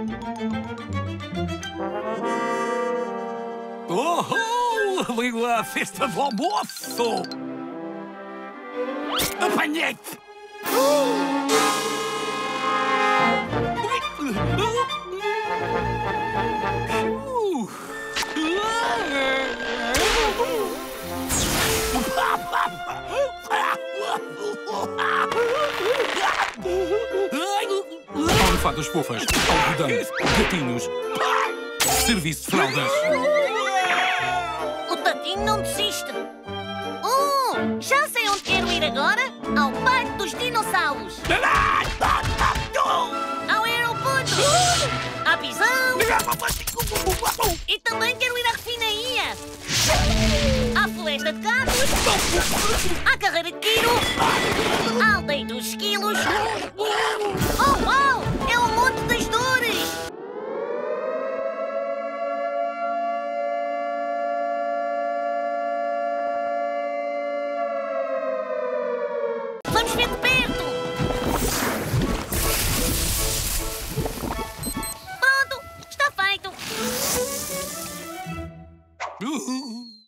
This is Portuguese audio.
Oh, ligo a festa do almoço! Apanhei-te! Almofadas fofas, algodão, gatinhos, serviço de fraldas. O Tatinho não desiste. Já sei onde quero ir agora. Ao Parque dos Dinossauros. Ao aeroporto. À prisão. E também quero ir à refinaria. À floresta de gatos. À carreira de tiro. À aldeia dos esquilos. Oh, uau! É o Monte das Dores! Vamos ver